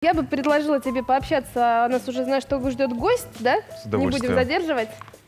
Я бы предложила тебе пообщаться, нас уже, знаешь, что ждет гость, да? Не будем задерживать.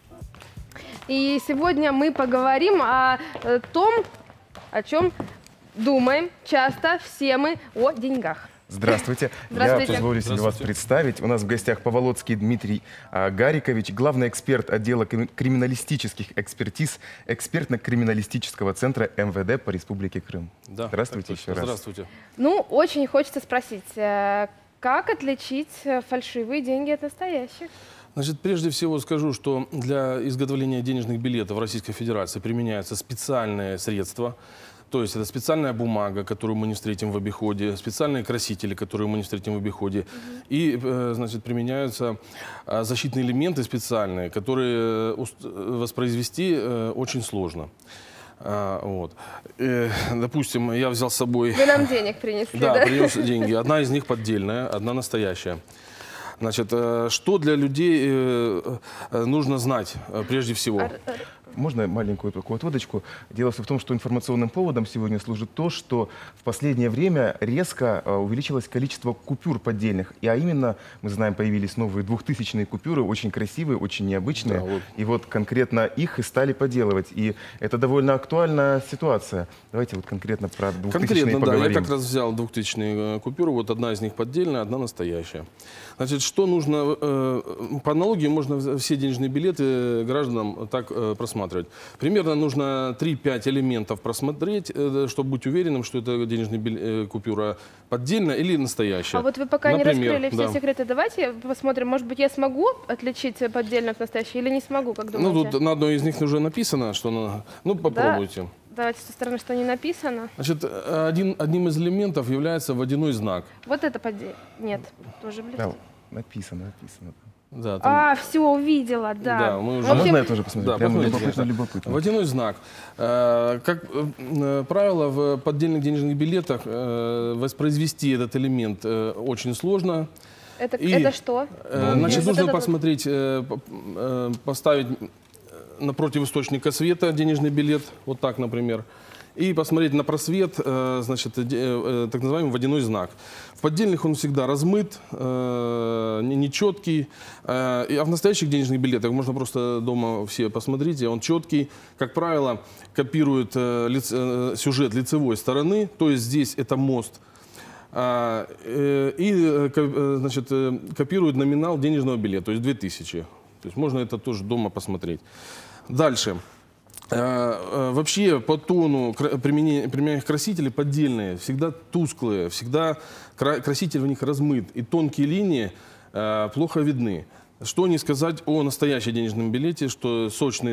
И сегодня мы поговорим о том, о чем думаем часто все мы, о деньгах. Здравствуйте. Я позволю себе вас представить. У нас в гостях Поволоцкий Дмитрий Гарикович, главный эксперт отдела криминалистических экспертиз экспертно-криминалистического центра МВД по Республике Крым. Да, здравствуйте еще раз. Здравствуйте. Ну, очень хочется спросить, как отличить фальшивые деньги от настоящих? Значит, прежде всего скажу, что для изготовления денежных билетов в Российской Федерации применяются специальные средства. То есть это специальная бумага, которую мы не встретим в обиходе, специальные красители, которые мы не встретим в обиходе. И, значит, применяются защитные элементы специальные, которые воспроизвести очень сложно. Вот. Допустим, я взял с собой... Вы нам денег принесли, да? Да, принес деньги. Одна из них поддельная, одна настоящая. Значит, что для людей нужно знать прежде всего? Можно маленькую такую отводочку? Дело в том, что информационным поводом сегодня служит то, что в последнее время резко увеличилось количество купюр поддельных. А именно, мы знаем, появились новые 2000-е купюры, очень красивые, очень необычные. Да, вот. И вот конкретно их и стали подделывать. И это довольно актуальная ситуация. Давайте вот конкретно про 2000-е конкретно, поговорим. Да, я как раз взял 2000-е купюры. Вот одна из них поддельная, одна настоящая. Значит, что нужно? По аналогии можно все денежные билеты гражданам так просматривать. Примерно нужно 3-5 элементов просмотреть, чтобы быть уверенным, что это денежная купюра поддельная или настоящая. А вот вы пока не раскрыли все секреты. Давайте посмотрим, может быть, я смогу отличить поддельную от настоящей или не смогу, как думаете? Ну, тут на одной из них уже написано, что... Ну, попробуйте. Да? Давайте со стороны, что не написано. Значит, одним из элементов является водяной знак. Вот это поддельная. Нет, тоже блестит. Да, написано. Да, там... А, все, увидела, да. Да, мы уже... А можно я тоже посмотрю? Да, прямо любопытно. Водяной знак. Как правило, в поддельных денежных билетах воспроизвести этот элемент очень сложно. Это что? Значит, нужно посмотреть, поставить напротив источника света денежный билет, вот так, например, и посмотреть на просвет, значит, так называемый водяной знак. В поддельных он всегда размыт, нечеткий, а в настоящих денежных билетах можно просто дома все посмотрите, он четкий, как правило, копирует сюжет лицевой стороны, то есть здесь это мост, и, значит, копирует номинал денежного билета, то есть 2000. То есть можно это тоже дома посмотреть. Дальше. Вообще по тону применяемых красителей поддельные, всегда тусклые, всегда краситель в них размыт, и тонкие линии плохо видны. Что не сказать о настоящем денежном билете, что сочный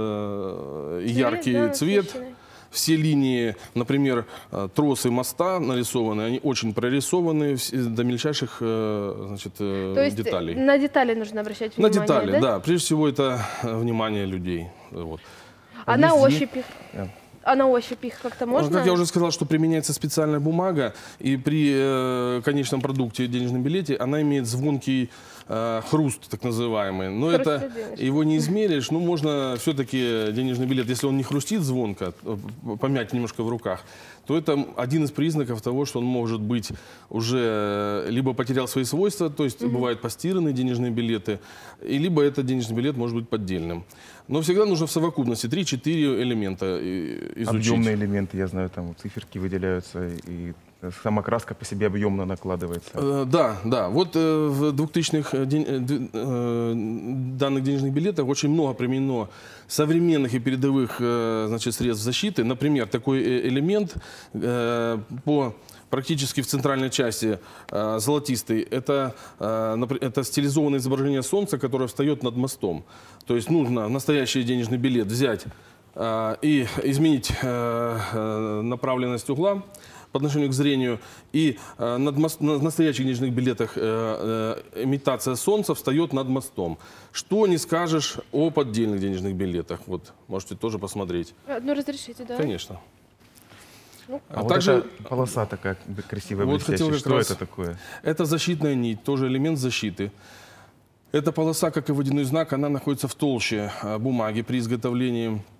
яркий цвет. Все линии, например, тросы моста нарисованы, они очень прорисованы до мельчайших, значит, деталей. На детали нужно обращать внимание, на детали, да? Прежде всего, это внимание людей. Вот. А на ощупь их? А на ощупь их как-то можно? Как я уже сказал, что применяется специальная бумага, и при конечном продукте денежном билете она имеет звонкий хруст, так называемый. Но это его не измеришь, но можно все-таки денежный билет, если он не хрустит звонко, помять немножко в руках, то это один из признаков того, что он может быть уже либо потерял свои свойства, то есть бывают постиранные денежные билеты, и либо этот денежный билет может быть поддельным. Но всегда нужно в совокупности 3-4 элемента изучить. Объемные элементы, я знаю, там циферки выделяются, и сама краска по себе объемно накладывается. Да. Вот в 2000-х данных денежных билетах очень много применено современных и передовых, значит, средств защиты. Например, такой элемент практически в центральной части золотистый, это стилизованное изображение солнца, которое встает над мостом. То есть нужно настоящий денежный билет взять и изменить направленность угла по отношению к зрению. И на настоящих денежных билетах имитация солнца встает над мостом. Что не скажешь о поддельных денежных билетах? Вот, можете тоже посмотреть. Ну, разрешите, да? Конечно. А вот также эта полоса такая красивая, вот блестящая. Что это такое? Это защитная нить, тоже элемент защиты. Эта полоса, как и водяной знак, она находится в толще бумаги при изготовлении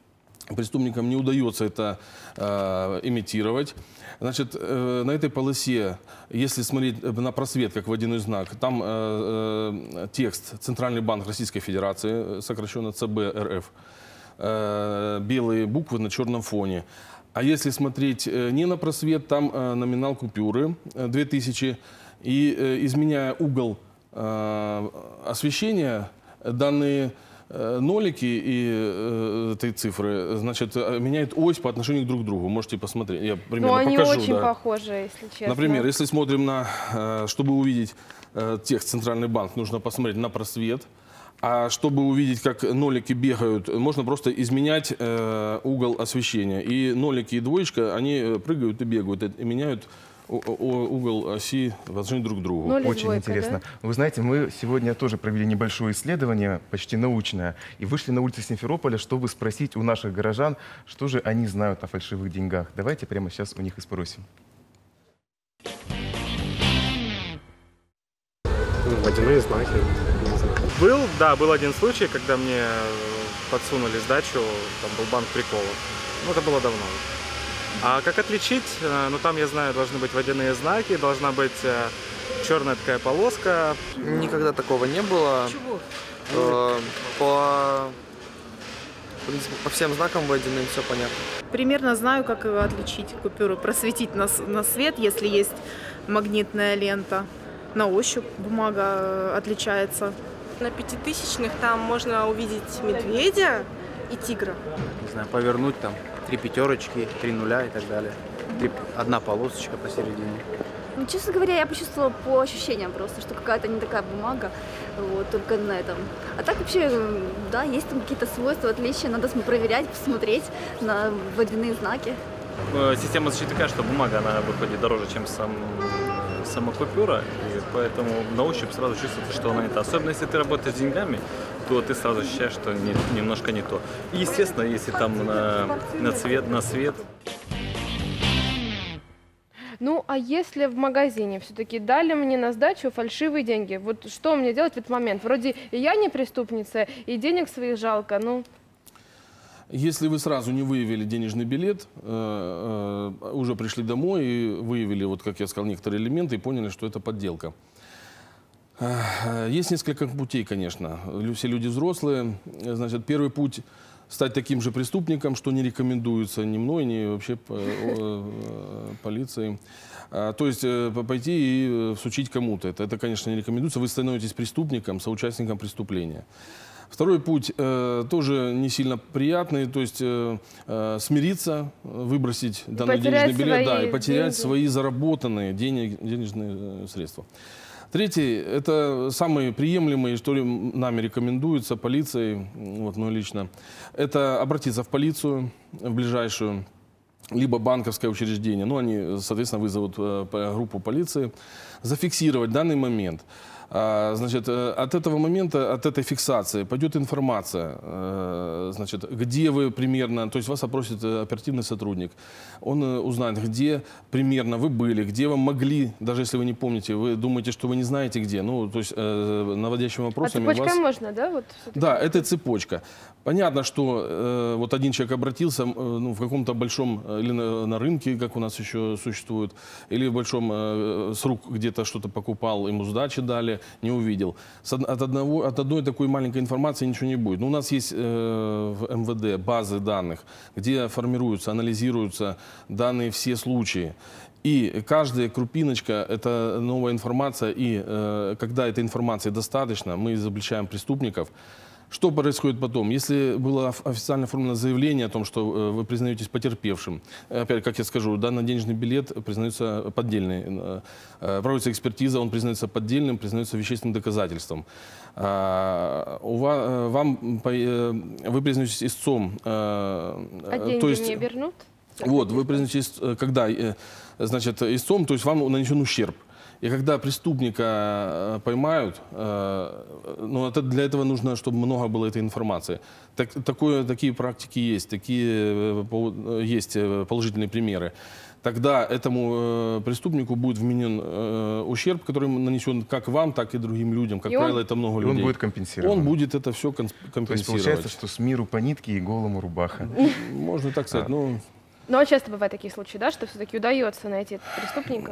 преступникам не удается это имитировать. Значит, на этой полосе, если смотреть на просвет, как водяной знак, там текст «Центральный банк Российской Федерации», сокращенно ЦБ РФ, белые буквы на черном фоне. А если смотреть не на просвет, там номинал купюры 2000, и изменяя угол освещения, данные нолики и этой цифры, значит, меняют ось по отношению друг к другу. Можете посмотреть. Я примерно они покажу. Очень похожи, если честно. Например, если смотрим на, чтобы увидеть текст «Центральный банк», нужно посмотреть на просвет. А чтобы увидеть, как нолики бегают, можно просто изменять угол освещения. И нолики и двоечка, они прыгают и бегают, и меняют угол оси в отношении друг к другу. Очень интересно. Да? Вы знаете, мы сегодня тоже провели небольшое исследование, почти научное, и вышли на улицы Симферополя, чтобы спросить у наших горожан, что же они знают о фальшивых деньгах. Давайте прямо сейчас у них и спросим. Водяные знаки. Был один случай, когда мне подсунули сдачу, там был банк приколов. Ну, это было давно. А как отличить? Ну, там, я знаю, должны быть водяные знаки, должна быть черная такая полоска. Никогда такого не было. Чего? В принципе, по всем знакам водяным все понятно. Примерно знаю, как отличить купюру, просветить на свет, если есть магнитная лента. На ощупь бумага отличается. На пятитысячных там можно увидеть медведя и тигра. Не знаю, повернуть там 3 пятерочки, 3 нуля и так далее. Одна полосочка посередине. Ну, честно говоря, я почувствовала по ощущениям просто, что какая-то не такая бумага, вот, только на этом. А так вообще, да, есть там какие-то свойства, отличия, надо проверять, посмотреть на водяные знаки. Система защиты такая, что бумага, она выходит дороже, чем сама купюра, и поэтому на ощупь сразу чувствуется, что она не та. Особенно если ты работаешь с деньгами, то ты сразу ощущаешь, что немножко не то. И, естественно, если там на свет. Ну, а если в магазине все-таки дали мне на сдачу фальшивые деньги, вот что мне делать в этот момент? Вроде и я не преступница, и денег своих жалко, ну... Если вы сразу не выявили денежный билет, уже пришли домой и выявили, вот как я сказал, некоторые элементы и поняли, что это подделка. Есть несколько путей, конечно. Все люди взрослые. Значит, первый путь – стать таким же преступником, что не рекомендуется ни мной, ни вообще полицией. То есть пойти и всучить кому-то. Это, конечно, не рекомендуется. Вы становитесь преступником, соучастником преступления. Второй путь тоже не сильно приятный, то есть смириться, выбросить данный денежный билет, да, и потерять свои заработанные денежные средства. Третий, это самый приемлемый, что нами рекомендуется, полицией, вот, ну, лично, это обратиться в полицию, в ближайшую, либо банковское учреждение, ну, они, соответственно, вызовут группу полиции, зафиксировать данный момент. Значит, от этого момента, от этой фиксации пойдет информация, значит, где вы примерно, то есть вас опросит оперативный сотрудник, он узнает, где примерно вы были, где вам могли, даже если вы не помните, вы думаете, что вы не знаете где, ну, то есть наводящими вопросами. А цепочкой можно, да? Вот, да, это цепочка. Понятно, что вот один человек обратился, ну, в каком-то большом, или на рынке, как у нас еще существует, или в большом, с рук где-то что-то покупал, ему сдачи дали, не увидел. От одной такой маленькой информации ничего не будет. Но у нас есть в МВД базы данных, где формируются, анализируются данные все случаи. И каждая крупиночка – это новая информация. И когда этой информации достаточно, мы изобличаем преступников. Что происходит потом? Если было официально оформлено заявление о том, что вы признаетесь потерпевшим, опять, как я скажу, данный денежный билет признается поддельным, проводится экспертиза, он признается поддельным, признается вещественным доказательством. Вы признаетесь истцом. А деньги то есть, мне вернут? Вот, вы признаетесь, когда, значит, истцом, то есть вам нанесен ущерб. И когда преступника поймают, ну, для этого нужно, чтобы много было этой информации. Такие практики есть, есть положительные примеры. тогда этому преступнику будет вменен ущерб, который нанесен как вам, так и другим людям. Как правило, это много людей. Он будет компенсирован. Он будет это все компенсировать. То есть получается, что с миру по нитке и голому рубаха. Можно так сказать. Ну, а часто бывают такие случаи, да, что все-таки удается найти преступников?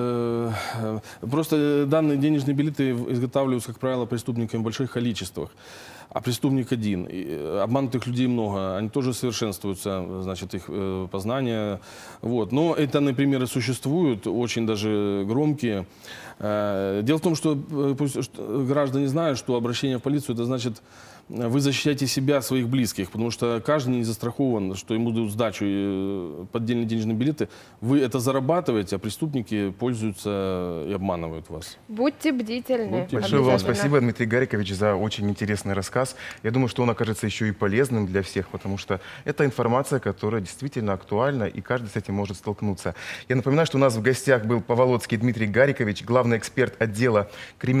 Просто данные денежные билеты изготавливаются, как правило, преступниками в больших количествах. А преступник один. Обманутых людей много. Они тоже совершенствуются, значит, их познания. Вот. Но это, например, и существуют, очень даже громкие. Дело в том, что граждане знают, что обращение в полицию, это значит, вы защищаете себя, своих близких, потому что каждый не застрахован, что ему дают сдачу и поддельные денежные билеты. Вы это зарабатываете, а преступники пользуются и обманывают вас. Будьте бдительны. Большое вам спасибо, Дмитрий Гарикович, за очень интересный рассказ. Я думаю, что он окажется еще и полезным для всех, потому что это информация, которая действительно актуальна, и каждый с этим может столкнуться. Я напоминаю, что у нас в гостях был Поволоцкий Дмитрий Гарикович, главный эксперт отдела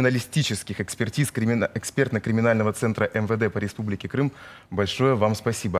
криминалистических экспертиз экспертно-криминального центра МВД по Республике Крым. Большое вам спасибо.